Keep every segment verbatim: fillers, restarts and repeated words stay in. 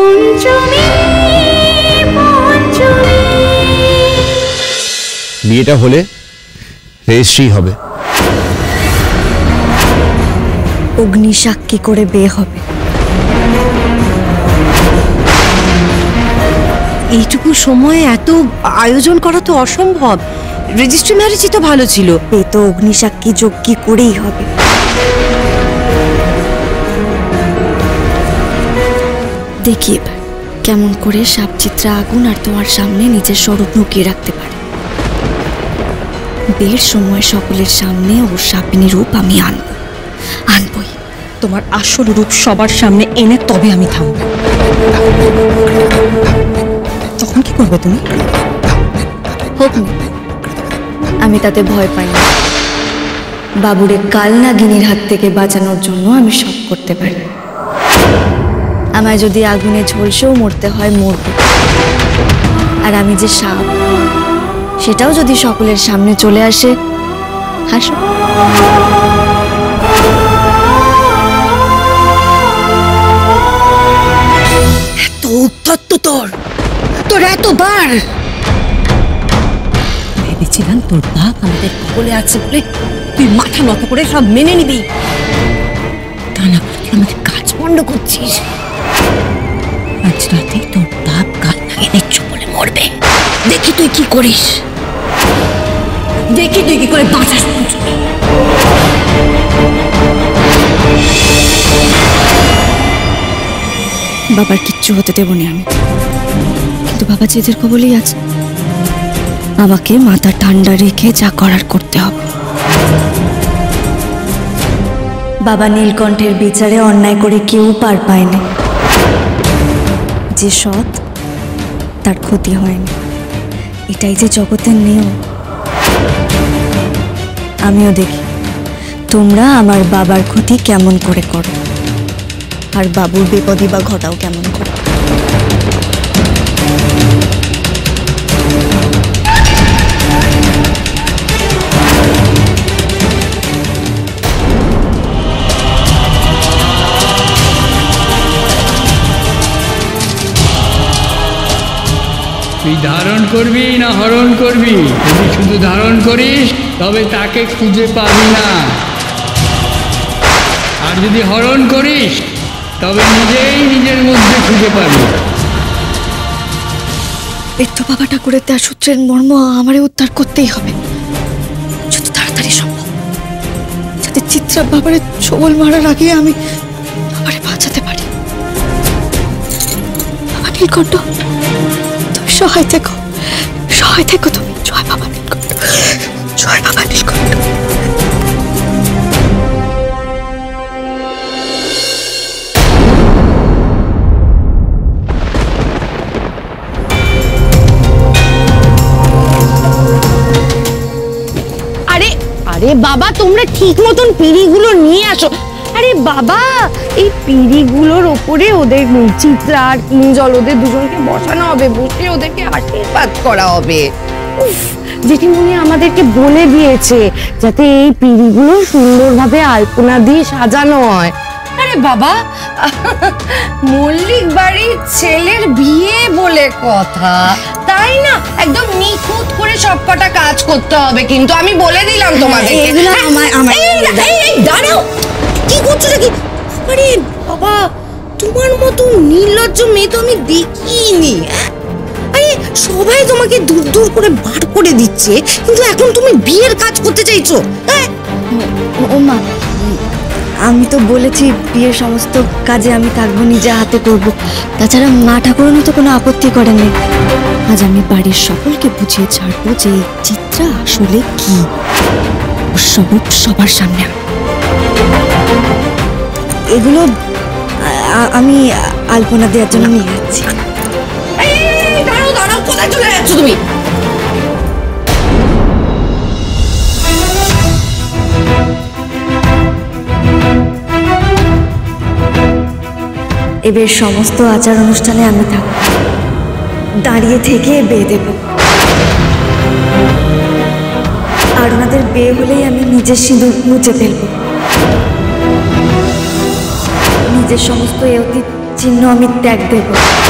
বিয়েটা হলে রেজিস্ট্রি হবে। অগ্নিসাক্ষী করে বিয়ে হবে। এইটুকু সময়ে এত আয়োজন করা তো অসম্ভব। রেজিস্ট্রি ম্যারেজই তো ভালো ছিল। এ তো অগ্নিসাক্ষী যজ্ঞ করেই হবে। দেখি এবার কেমন করে সাপচিত্রা আগুন আর তোমার সামনে নিজের স্বরূপ লুকিয়ে রাখতে পারে। বিয়ের সময় সকলের সামনে ওর সাপিনী রূপ আমি আনব, আনবই। তোমার আসল রূপ সবার সামনে এনে তবে আমি থামব। তখন কি করবে তুমি? হোক না, আমি তাতে ভয় পাই না। বাবুরে কাল নাগিনীর হাত থেকে বাঁচানোর জন্য আমি সব করতে পারি। আমায় যদি আগুনে ঝলসেও মরতে হয় মরব। আর আমি যে সাপ সেটাও যদি সকলের সামনে চলে আসে, হাসো। এত উদ্ধত্ত তোর তোর এতবার ভেবেছিলাম তোর বাপ আমাদের কবলে আছে বলে তুই মাথা নত করে সব মেনে নিবি। তা না করে আমাদের কাজ বন্ধ করছিস। আজ রাতে তোর বাপ কাল নাগিনীর চোখে মরবে। দেখি তুই কি করিস, দেখি তুই কি করে বাঁচাস। বাবার কিচ্ছু হতে দেবনি আমি, কিন্তু বাবা জেদের কবলেই আছে। আমাকে মাথা ঠান্ডা রেখে যা করার করতে হবে। বাবা নীলকণ্ঠের বিচারে অন্যায় করে কেউ পার পায়নি। যে সৎ তার ক্ষতি হয়নি, এটাই যে জগতের নিয়ম। আমিও দেখি তোমরা আমার বাবার ক্ষতি কেমন করে করো, আর বাবুর বিপদই বা ঘটাও কেমন করে। তুই ধারণ করবি না হরণ করবি? যদি শুধু ধারণ করিস তবে তাকে খুঁজে পাবি না, আর যদি হরণ করিস তবে নিজেই নিজের মধ্যে খুঁজে পাবি। এর তো বাবা ঠাকুরের দেয়া সূত্রের মর্ম আমারে উদ্ধার করতেই হবে, যত তাড়াতাড়ি সম্ভব, যাতে চিত্রা বাবারে ছবল মারার আগে আমি বাবারে বাঁচাতে পারি। বাবা নীলকণ্ঠ, তুমি সহায় থেকো, সহায় থেকো তুমি। জয় বাবা নীলকণ্ঠ, জয় বাবা নীলকণ্ঠ। আরে বাবা, তোমরা ঠিক মতন পিঁড়িগুলো নিয়ে আসো। আরে বাবা, এই পিঁড়িগুলোর ওপরে ওদের চিত্রা আর কিঞ্জল ওদের দুজনকে বসানো হবে, বসে ওদেরকে আশীর্বাদ করা হবে। উফ, জেঠিমণি আমাদেরকে বলে দিয়েছে যাতে এই পিঁড়িগুলো সুন্দরভাবে আলপনা দিয়ে সাজানো হয়। আরে বাবা, মল্লিক বাড়ির ছেলের বিয়ে বলে কথা, তাই না? একদম নিখুঁত করে সবকটা কাজ করতে হবে, কিন্তু আমি বলে দিলাম তোমাদেরকে। দাঁড়াও, কি করছো নাকি? আরে বাবা, তোমার মতো নির্লজ্জ মেয়ে তো আমি দেখিনি। আরে সবাই তোমাকে দূর দূর করে বার করে দিচ্ছে, কিন্তু এখন তুমি বিয়ের কাজ করতে চাইছো? ও মা, আমি তো বলেছি বিয়ের সমস্ত কাজে আমি থাকবো, নিজে হাতে করব। তাছাড়া মা ঠাকুরনও তো কোনো আপত্তি করেনি। আজ আমি বাড়ির সকলকে বুঝিয়ে ছাড়বো যে এই চিত্রা আসলে কি, স্বরূপ সবার সামনে। এগুলো আমি আলপনা দেওয়ার জন্য নিয়ে যাচ্ছি। দাঁড়াও দাঁড়াও, কোথায় চলে যাচ্ছ তুমি? এবার সমস্ত আচার অনুষ্ঠানে আমি থাকব, দাঁড়িয়ে থেকে বিয়ে দেব। আর ওনাদের বিয়ে হলেই আমি নিজের সিঁদুর মুছে ফেলব, নিজের সমস্ত এ অতীত চিহ্ন আমি ত্যাগ দেব।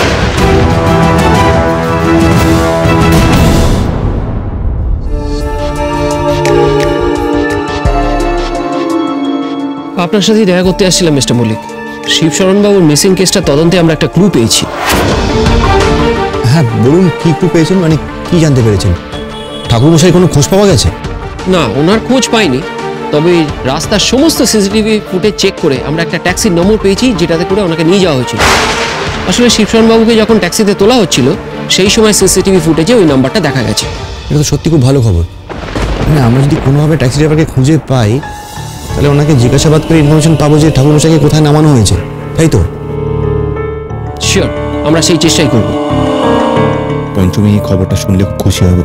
আপনার সাথে দেখা করতে আসছিলাম মিস্টার মল্লিক। শিবশরণবাবুর মিসিং কেসটা তদন্তে আমরা একটা ক্লু পেয়েছি। হ্যাঁ বলুন, কি ক্লু পেয়েছেন, মানে কি জানতে পেরেছেন? ঠাকুরমশাই কোনো খোঁজ পাওয়া গেছে? না, ওনার খোঁজ পাইনি, তবে রাস্তার সমস্ত সিসিটিভি ফুটেজ চেক করে আমরা একটা ট্যাক্সির নম্বর পেয়েছি যেটাতে করে ওনাকে নিয়ে যাওয়া হয়েছিল। আসলে শিবশরণবাবুকে যখন ট্যাক্সিতে তোলা হচ্ছিল সেই সময় সিসিটিভি ফুটেজে ওই নাম্বারটা দেখা গেছে। এটা তো সত্যি খুব ভালো খবর। মানে আমরা যদি কোনোভাবে ট্যাক্সি ড্রাইভারকে খুঁজে পাই তাহলে ওনাকে জিজ্ঞাসাবাদ করে ইনফরমেশন পাবো যে ঠাকুরমশাইকে কোথায় নামানো হয়েছে, তাই তো? শিওর, আমরা সেই চেষ্টাই করব। পঞ্চমী এই খবরটা শুনলে খুব খুশি হবে।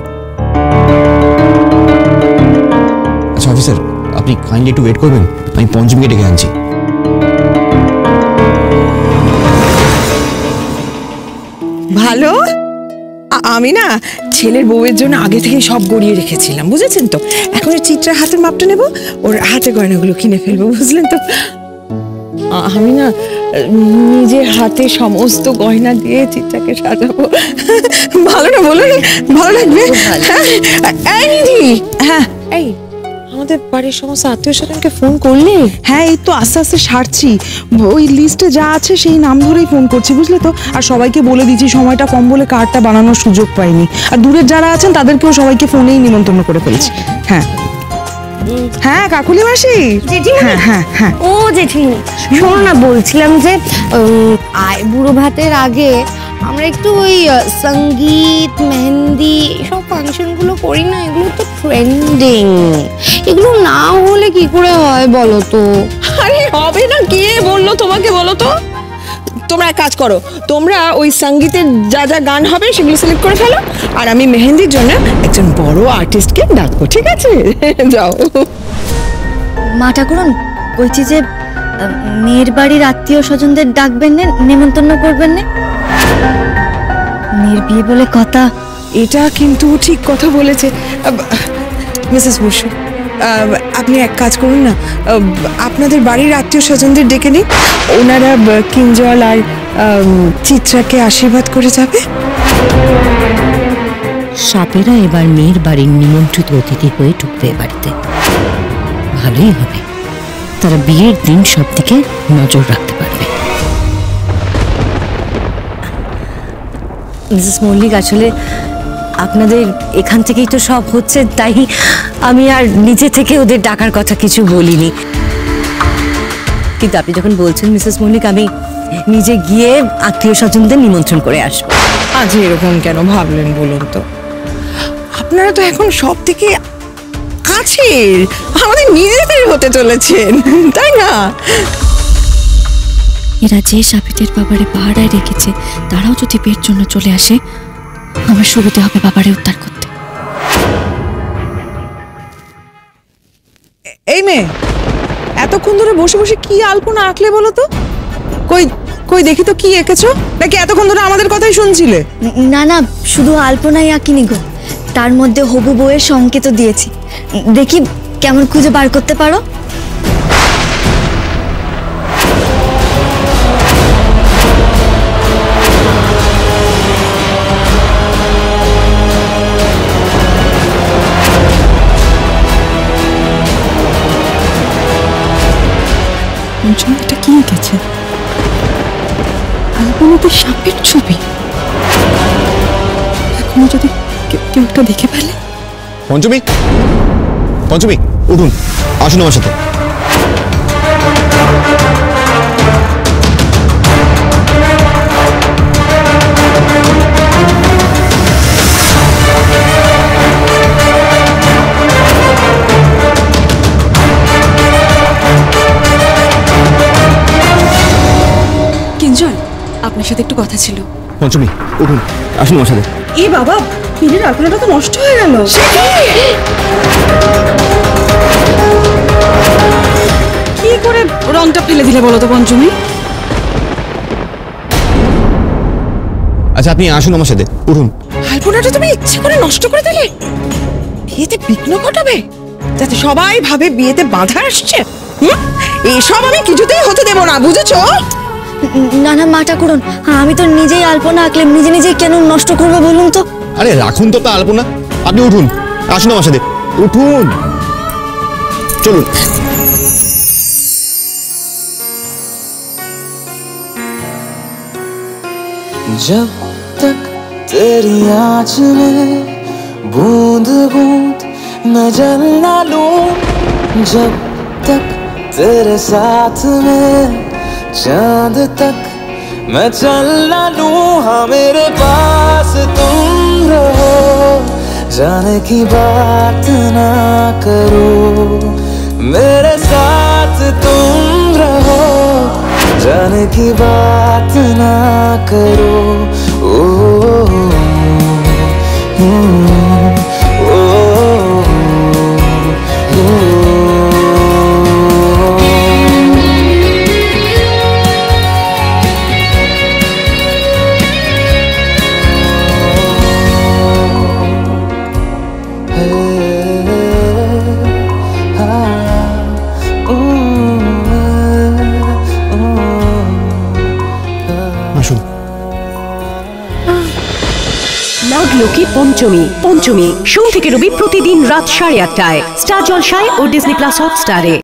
আচ্ছা অফিসার, আপনি কাইন্ডলি একটু ওয়েট করবেন, আমি পঞ্চমীকে ডেকে আনছি। ভালো। আ- আমি না ছেলের বউয়ের জন্য আগে থেকে সব গড়িয়ে রেখেছিলাম, বুঝেছেন তো। এখন ওই চিত্রার হাতের মাপটা নেব, ওর হাতে গয়নাগুলো কিনে ফেলবো, বুঝলেন তো। আ- আমি না নিজের হাতে সমস্ত গয়না দিয়ে চিত্রাকে সাজাবো। ভালো না বলুন? ভালো লাগবে? হ্যাঁ, এই নিধি, হ্যাঁ এই আমাদের বাড়ির সমস্ত আত্মীয় স্বজনকে ফোন করলে? হ্যাঁ, এই তো আস্তে আস্তে সারছি। ওই লিস্টে যা আছে সেই নাম ধরেই ফোন করছি, বুঝলে তো। আর সবাইকে বলে দিচ্ছি, সময়টা কম বলে কার্ডটা বানানোর সুযোগ পাইনি। আর দূরের যারা আছেন তাদেরকেও সবাইকে ফোনেই নিমন্ত্রণ করে ফেলছি। হ্যাঁ হ্যাঁ কাকুলি মাসি। হ্যাঁ হ্যাঁ হ্যাঁ ও জেঠিমনি, শোনো না, বলছিলাম যে উম, আয় বুড়ো ভাতের আগে আমরা একটু ওই আহ, সঙ্গীত মেহেন্দি এসব ফাংশনগুলো করি না, এগুলো তো ট্রেন্ডিং। এগুলো না হলে কি করে হয় বলো তো? আরে হবে না, কে বললো তোমাকে? বলো তো। তোমরা এক কাজ করো, তোমরা ওই সঙ্গীতের যা যা গান হবে সেগুলো সিলেক্ট করে ফেলো, আর আমি মেহেন্দির জন্য একজন বড় আর্টিস্টকে ডাকবো, ঠিক আছে? যাও। মা ঠাকুরন, বলছি যে আহ, মেয়ের বাড়ির আত্মীয় স্বজনদের ডাকবেন না, নেমন্তন্ন করবেন না। মেয়ের বিয়ে বলে কথা। এটা কিন্তু ঠিক কথা বলেছে মিসেস বসু। আপনি এক কাজ করুন না, আহ, আপনাদের বাড়ির আত্মীয় স্বজনদের ডেকে নিন, ওনারা আহ, কিঞ্জল আর আহ, চিত্রাকে আশীর্বাদ করে যাবে। সাপেরা এবার মেয়ের বাড়ির নিমন্ত্রিত অতিথি হয়ে ঢুকবে এ বাড়িতে। ভালোই হবে, তারা বিয়ের দিন সব দিকে নজর রাখতে পারবে। মিসেস মল্লিক, আসলে আপনাদের এখান থেকেই তো সব হচ্ছে, তাই আমি আর নিজে থেকে ওদের ডাকার কথা কিছু বলিনি। কিন্তু আপনি যখন বলছেন মিসেস মল্লিক, আমি নিজে গিয়ে আত্মীয় স্বজনদের নিমন্ত্রণ করে আসবো। আজ এরকম কেন ভাবলেন বলুন তো? আপনারা তো এখন সব থেকে কাছের, আমাদের নিজেদের হতে চলেছেন, তাই না? এরা যে সাপিতের বাবারে পাহাড়ায় রেখেছে তারাও যদি বিয়ের জন্য চলে আসে, আমার সুবিধা হবে বাবারে উদ্ধার করতে। এই মেয়ে, এতক্ষণ ধরে বসে বসে কি আলপনা আঁকলে বলো তো? কই কই দেখি তো কি এঁকেছো, নাকি এতক্ষণ ধরে আমাদের কথাই শুনছিলে? না না, শুধু আলপনাই আঁকিনি গো, তার মধ্যে হবু বউয়ের সংকেতও দিয়েছি। দেখি কেমন খুঁজে বার করতে পারো। এটা কি এঁকেছে? আলপনাতে সাপের ছবি। এখনো যদি কেউ- কেউ একটা দেখে ফেলে। পঞ্চমী, পঞ্চমী উঠুন, আসুন আমার সাথে। কিঞ্জল, আপনার সাথে একটু কথা ছিল। পঞ্চমী উঠুন, আসুন আমার সাথে। এ বাবা, পিঠের আলপনাটা তো নষ্ট হয়ে গেল। কি করে রংটা ফেলে দিলে বলো তো পঞ্চমী? আচ্ছা আপনি আসুন আমার সাথে, উঠুন। আলপনাটা তুমি ইচ্ছে করে নষ্ট করে দিলে? বিয়েতে বিঘ্ন ঘটাবে, যাতে সবাই ভাবে বিয়েতে বাধা আসছে। হুম? এসব আমি কিছুতেই হতে দেব না, বুঝেছো? না না মা ঠাকুরন, আমি তো নিজেই আলপনা আঁকলাম, নিজে নিজেই কেন নষ্ট করবো বলুন তো? আরে রাখুন তো তা আলপনা, আপনি উঠুন, আসুন আমার সাথে, উঠুন, চলুন। जब तक तेरी आँच में बूंद बूंद मैं जल ना लूं, जब तक तेरे साथ में चांद तक मैं चल ना लूं, हाँ मेरे पास तुम रहो, जाने की बात ना करो, मेरे साथ तुम रहो, जाने की बात ना करो। ओ, ओ, ओ, ओ, আসুন। লাগলো কি পঞ্চমী। পঞ্চমী সোম থেকে রবি প্রতিদিন রাত সাড়ে আটটায় স্টার জলসায় ও ডিজনি প্লাস হটস্টারে।